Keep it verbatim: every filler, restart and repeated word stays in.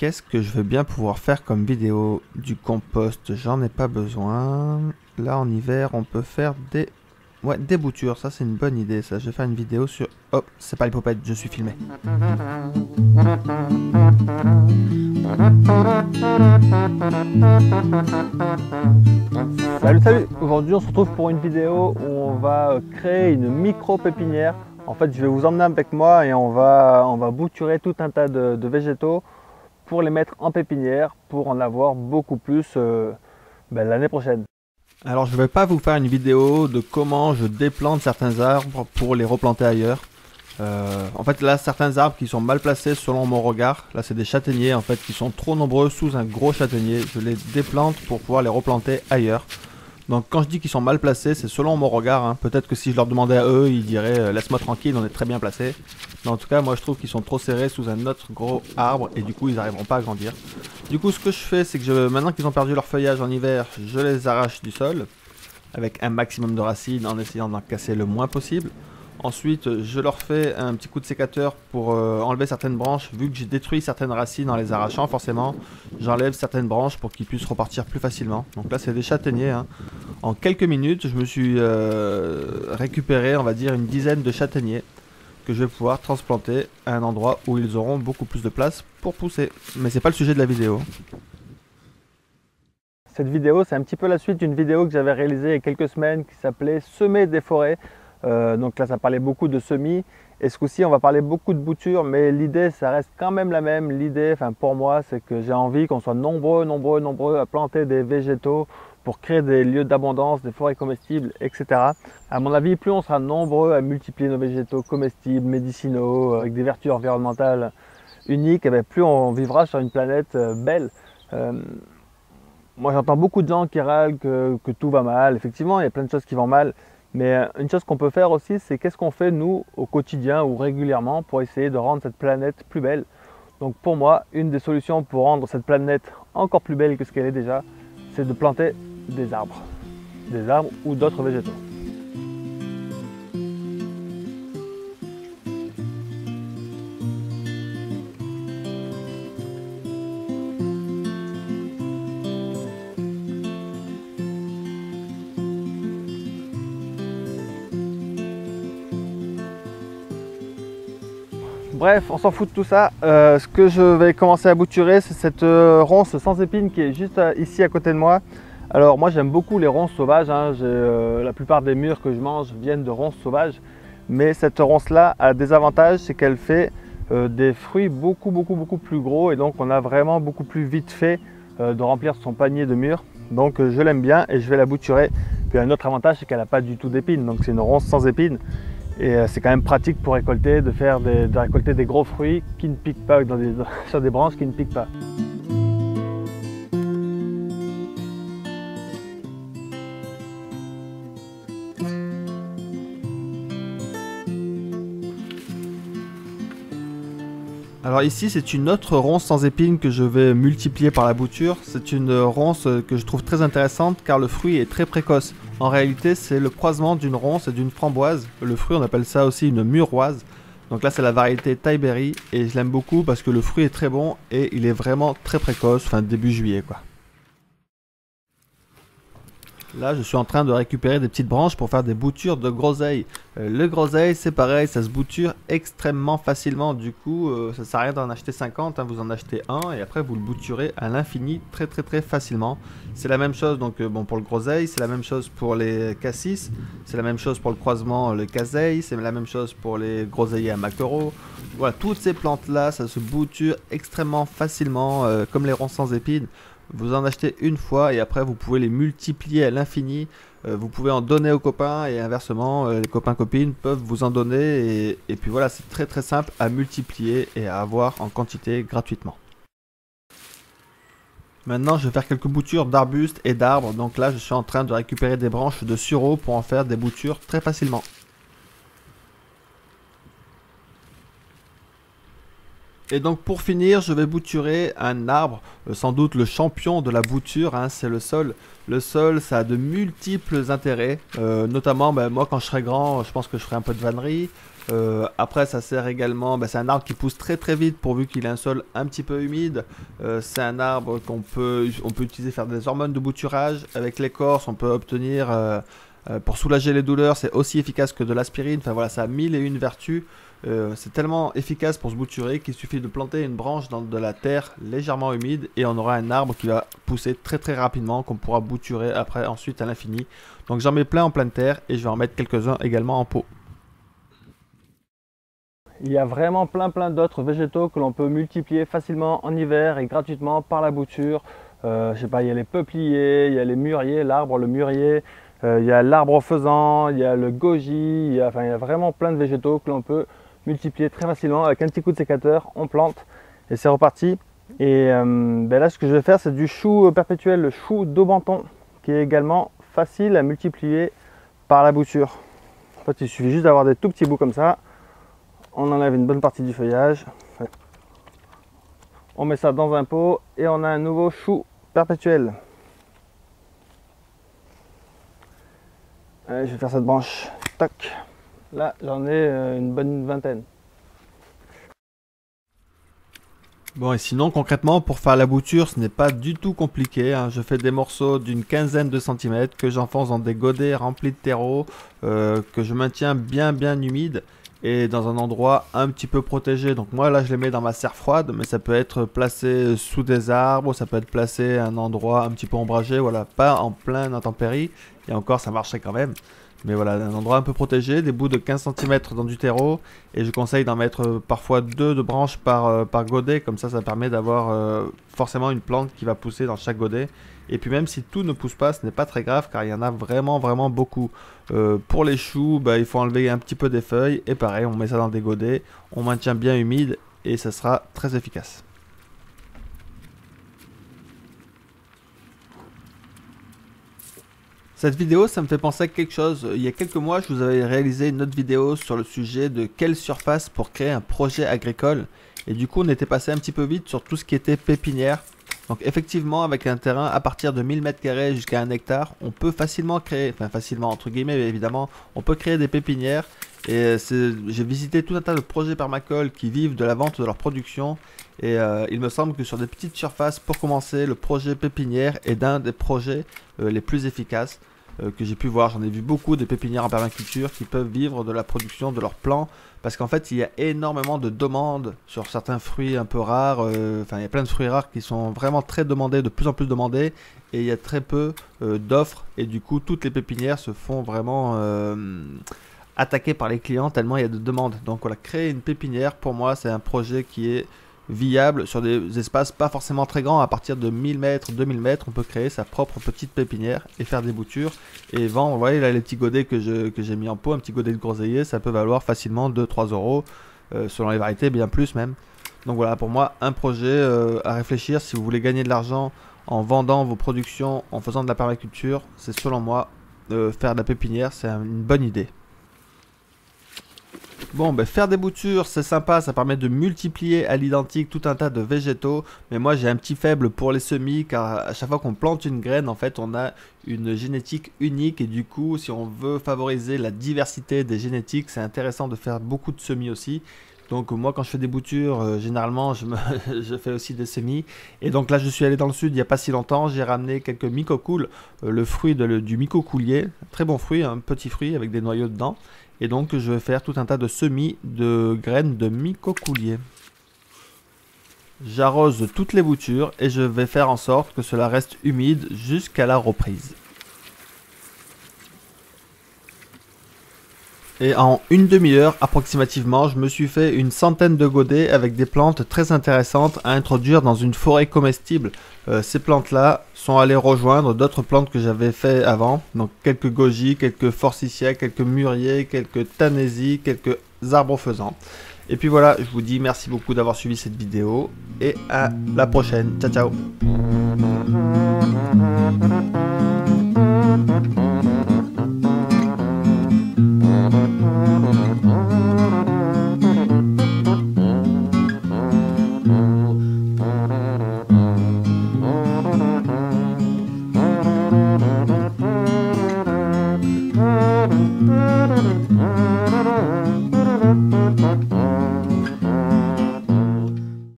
qu'est-ce que je veux bien pouvoir faire comme vidéo? Du compost, j'en ai pas besoin. Là, en hiver, on peut faire des... Ouais, des boutures, ça c'est une bonne idée, ça. Je vais faire une vidéo sur... Oh, c'est pas l'hypopète, je suis filmé. Salut, salut! Aujourd'hui, on se retrouve pour une vidéo où on va créer une micro-pépinière. En fait, je vais vous emmener avec moi et on va, on va bouturer tout un tas de, de végétaux pour les mettre en pépinière, pour en avoir beaucoup plus euh, ben, l'année prochaine. Alors, je vais pas vous faire une vidéo de comment je déplante certains arbres pour les replanter ailleurs. Euh, en fait, là, certains arbres qui sont mal placés selon mon regard, là c'est des châtaigniers en fait qui sont trop nombreux sous un gros châtaignier. Je les déplante pour pouvoir les replanter ailleurs. Donc quand je dis qu'ils sont mal placés, c'est selon mon regard, hein. Peut-être que si je leur demandais à eux, ils diraient euh, laisse-moi tranquille, on est très bien placé. Mais en tout cas, moi je trouve qu'ils sont trop serrés sous un autre gros arbre et du coup ils n'arriveront pas à grandir. Du coup, ce que je fais, c'est que je, maintenant qu'ils ont perdu leur feuillage en hiver, je les arrache du sol avec un maximum de racines en essayant d'en casser le moins possible. Ensuite, je leur fais un petit coup de sécateur pour euh, enlever certaines branches. Vu que j'ai détruit certaines racines en les arrachant, forcément, j'enlève certaines branches pour qu'ils puissent repartir plus facilement. Donc là, c'est des châtaigniers, hein. En quelques minutes, je me suis euh, récupéré, on va dire, une dizaine de châtaigniers que je vais pouvoir transplanter à un endroit où ils auront beaucoup plus de place pour pousser. Mais c'est pas le sujet de la vidéo. Cette vidéo, c'est un petit peu la suite d'une vidéo que j'avais réalisée il y a quelques semaines qui s'appelait « Semer des forêts ». Euh, donc là, ça parlait beaucoup de semis. Et ce coup-ci, on va parler beaucoup de boutures, mais l'idée, ça reste quand même la même. L'idée, enfin pour moi, c'est que j'ai envie qu'on soit nombreux, nombreux, nombreux à planter des végétaux pour créer des lieux d'abondance, des forêts comestibles, et cetera. À mon avis, plus on sera nombreux à multiplier nos végétaux comestibles, médicinaux, avec des vertus environnementales uniques, et bien plus on vivra sur une planète euh, belle. Euh, moi, j'entends beaucoup de gens qui râlent que, que tout va mal. Effectivement, il y a plein de choses qui vont mal. Mais une chose qu'on peut faire aussi, c'est qu'est-ce qu'on fait nous au quotidien ou régulièrement pour essayer de rendre cette planète plus belle. Donc pour moi, une des solutions pour rendre cette planète encore plus belle que ce qu'elle est déjà, c'est de planter des arbres. Des arbres ou d'autres végétaux. Bref, on s'en fout de tout ça. Euh, ce que je vais commencer à bouturer, c'est cette euh, ronce sans épines qui est juste à, ici à côté de moi. Alors moi j'aime beaucoup les ronces sauvages, hein. euh, la plupart des mûres que je mange viennent de ronces sauvages. Mais cette ronce-là a des avantages, c'est qu'elle fait euh, des fruits beaucoup beaucoup beaucoup plus gros. Et donc on a vraiment beaucoup plus vite fait euh, de remplir son panier de mûres. Donc euh, je l'aime bien et je vais la bouturer. Puis un autre avantage, c'est qu'elle n'a pas du tout d'épines. Donc c'est une ronce sans épines. Et c'est quand même pratique pour récolter, de, faire des, de récolter des gros fruits qui ne piquent pas, dans des, sur des branches qui ne piquent pas. Alors ici, c'est une autre ronce sans épines que je vais multiplier par la bouture. C'est une ronce que je trouve très intéressante car le fruit est très précoce. En réalité, c'est le croisement d'une ronce et d'une framboise. Le fruit, on appelle ça aussi une muroise. Donc là, c'est la variété Thai Berry et je l'aime beaucoup parce que le fruit est très bon et il est vraiment très précoce, enfin début juillet quoi. Là, je suis en train de récupérer des petites branches pour faire des boutures de groseille. Euh, le groseille, c'est pareil, ça se bouture extrêmement facilement. Du coup, euh, ça ne sert à rien d'en acheter cinquante, hein, vous en achetez un et après vous le bouturez à l'infini très très très facilement. C'est la même chose donc euh, bon pour le groseille, c'est la même chose pour les cassis, c'est la même chose pour le croisement, le caseille, c'est la même chose pour les groseilliers à maquereau. Voilà, toutes ces plantes-là, ça se bouture extrêmement facilement, euh, comme les ronces sans épines. Vous en achetez une fois et après vous pouvez les multiplier à l'infini. Euh, vous pouvez en donner aux copains et inversement, euh, les copains copines peuvent vous en donner. Et, et puis voilà, c'est très très simple à multiplier et à avoir en quantité gratuitement. Maintenant, je vais faire quelques boutures d'arbustes et d'arbres. Donc là, je suis en train de récupérer des branches de sureau pour en faire des boutures très facilement. Et donc pour finir, je vais bouturer un arbre, euh, sans doute le champion de la bouture, hein, c'est le sol. Le sol, ça a de multiples intérêts, euh, notamment ben, moi quand je serai grand, je pense que je ferai un peu de vannerie. Euh, après ça sert également, bah, c'est un arbre qui pousse très très vite pourvu qu'il ait un sol un petit peu humide. Euh, c'est un arbre qu'on peut, on peut utiliser faire des hormones de bouturage. Avec l'écorce on peut obtenir, euh, euh, pour soulager les douleurs, c'est aussi efficace que de l'aspirine. Enfin voilà, ça a mille et une vertus. Euh, c'est tellement efficace pour se bouturer qu'il suffit de planter une branche dans de la terre légèrement humide et on aura un arbre qui va pousser très très rapidement, qu'on pourra bouturer après ensuite à l'infini. Donc j'en mets plein en pleine terre et je vais en mettre quelques-uns également en pot. Il y a vraiment plein plein d'autres végétaux que l'on peut multiplier facilement en hiver et gratuitement par la bouture. Euh, je sais pas, il y a les peupliers, il y a les mûriers, l'arbre, le mûrier, euh, il y a l'arbre faisan, il y a le goji, il y a, enfin, il y a vraiment plein de végétaux que l'on peut multiplier très facilement. Avec un petit coup de sécateur, on plante et c'est reparti. Et euh, ben là, ce que je vais faire, c'est du chou perpétuel, le chou d'Aubenton, qui est également facile à multiplier par la bouture. En fait, il suffit juste d'avoir des tout petits bouts comme ça. On enlève une bonne partie du feuillage, on met ça dans un pot et on a un nouveau chou perpétuel. Allez, je vais faire cette branche, tac, là j'en ai une bonne vingtaine. Bon, et sinon concrètement pour faire la bouture ce n'est pas du tout compliqué, hein. Je fais des morceaux d'une quinzaine de centimètres que j'enfonce dans des godets remplis de terreau, euh, que je maintiens bien bien humide et dans un endroit un petit peu protégé. Donc moi là je les mets dans ma serre froide, mais ça peut être placé sous des arbres, ça peut être placé à un endroit un petit peu ombragé, voilà, pas en pleine intempérie, et encore ça marcherait quand même. Mais voilà, un endroit un peu protégé, des bouts de quinze centimètres dans du terreau, et je conseille d'en mettre parfois deux de branches par, euh, par godet, comme ça ça permet d'avoir euh, forcément une plante qui va pousser dans chaque godet. Et puis même si tout ne pousse pas, ce n'est pas très grave car il y en a vraiment vraiment beaucoup. Euh, pour les choux, bah, il faut enlever un petit peu des feuilles, et pareil on met ça dans des godets, on maintient bien humide et ça sera très efficace. Cette vidéo, ça me fait penser à quelque chose. Il y a quelques mois, je vous avais réalisé une autre vidéo sur le sujet de quelle surface pour créer un projet agricole. Et du coup, on était passé un petit peu vite sur tout ce qui était pépinière. Donc effectivement, avec un terrain à partir de mille mètres carrés jusqu'à un hectare, on peut facilement créer, enfin facilement entre guillemets évidemment, on peut créer des pépinières. Et j'ai visité tout un tas de projets permacoles qui vivent de la vente de leur production. Et euh, il me semble que sur des petites surfaces, pour commencer, le projet pépinière est d'un des projets euh, les plus efficaces euh, que j'ai pu voir. J'en ai vu beaucoup de pépinières en permaculture qui peuvent vivre de la production de leurs plants. Parce qu'en fait, il y a énormément de demandes sur certains fruits un peu rares. Euh, enfin, il y a plein de fruits rares qui sont vraiment très demandés, de plus en plus demandés. Et il y a très peu euh, d'offres. Et du coup, toutes les pépinières se font vraiment euh, attaquer par les clients tellement il y a de demandes. Donc voilà, créer une pépinière, pour moi, c'est un projet qui est viable sur des espaces pas forcément très grands. À partir de mille mètres, deux mille mètres, on peut créer sa propre petite pépinière et faire des boutures et vendre. Vous voyez là les petits godets que je que j'ai mis en pot, un petit godet de groseillier, ça peut valoir facilement deux trois euros euh, selon les variétés, bien plus même. Donc voilà, pour moi un projet euh, à réfléchir si vous voulez gagner de l'argent en vendant vos productions, en faisant de la permaculture. C'est selon moi euh, faire de la pépinière, c'est une bonne idée. Bon, ben faire des boutures, c'est sympa, ça permet de multiplier à l'identique tout un tas de végétaux. Mais moi, j'ai un petit faible pour les semis, car à chaque fois qu'on plante une graine, en fait, on a une génétique unique. Et du coup, si on veut favoriser la diversité des génétiques, c'est intéressant de faire beaucoup de semis aussi. Donc moi, quand je fais des boutures, euh, généralement, je, me je fais aussi des semis. Et donc là, je suis allé dans le sud il n'y a pas si longtemps. J'ai ramené quelques micocoules, euh, le fruit de, le, du micocoulier. Très bon fruit, un petit fruit avec des noyaux dedans. Et donc, je vais faire tout un tas de semis de graines de micocoulier. J'arrose toutes les boutures et je vais faire en sorte que cela reste humide jusqu'à la reprise. Et en une demi-heure approximativement, je me suis fait une centaine de godets avec des plantes très intéressantes à introduire dans une forêt comestible. Euh, ces plantes-là sont allées rejoindre d'autres plantes que j'avais fait avant. Donc quelques goji, quelques forsythia, quelques mûriers, quelques tanésies, quelques arbres faisans. Et puis voilà, je vous dis merci beaucoup d'avoir suivi cette vidéo et à la prochaine. Ciao ciao.